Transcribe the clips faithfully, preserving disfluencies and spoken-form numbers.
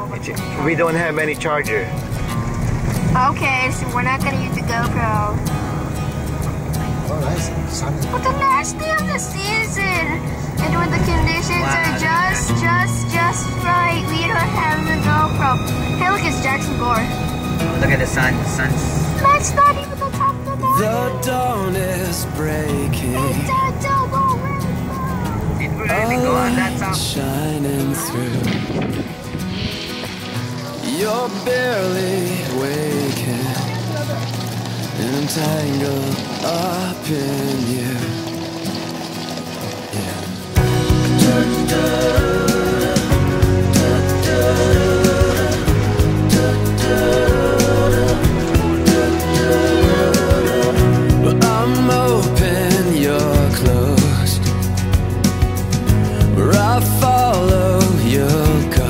We don't have any charger. Okay, so we're not gonna use the GoPro. Oh, nice. Sun. But the last day of the season, and when the conditions Wow, are just, just, just right, we don't have the GoPro. Hey, look, it's Jackson Gore. Look at the sun. The sun's. That's not even the top of the mountain. The dawn is breaking. It's a double rainbow. Did we really go on that top? Shining through. You're barely waking, and I'm tangled up in you. Yeah. But I'm open, you're closed. Where I follow, you'll go.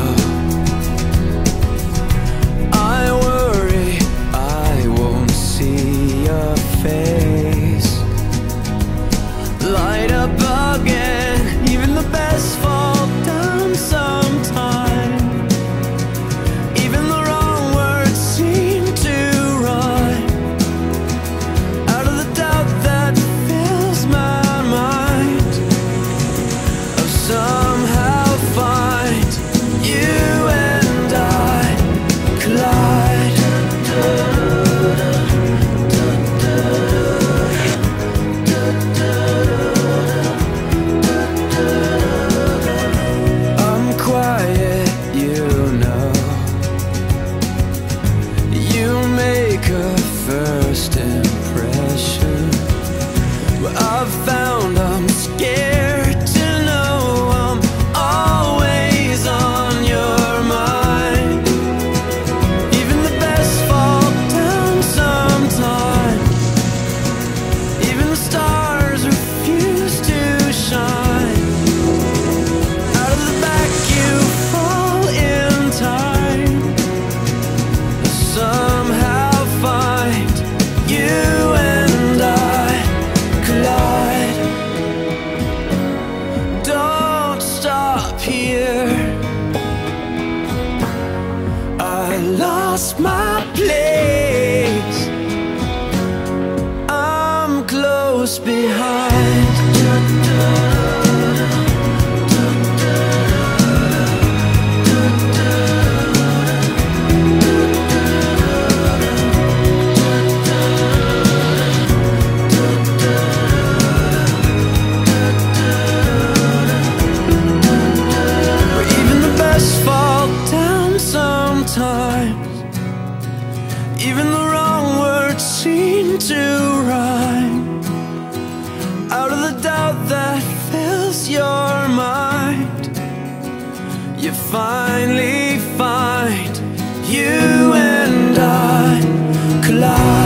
I worry I won't see your face. Light up again, even the best fall down sometime. Even the wrong words seem to rhyme. Out of the doubt that fills my mind, I'll somehow find you and I collide. I'm quiet, you know. You make a first impression, but I've found I'm scared to know I'm always on your mind. Even the best fall down sometime. Even the stars refuse to shine. Out of the back you fall in time. I somehow find you and I collide. Don't stop here. I lost my place. I'm close behind. Where even the best fall down sometimes. Even the wrong words seem to rhyme. Out of the doubt that fills your mind, you finally find you and I collide.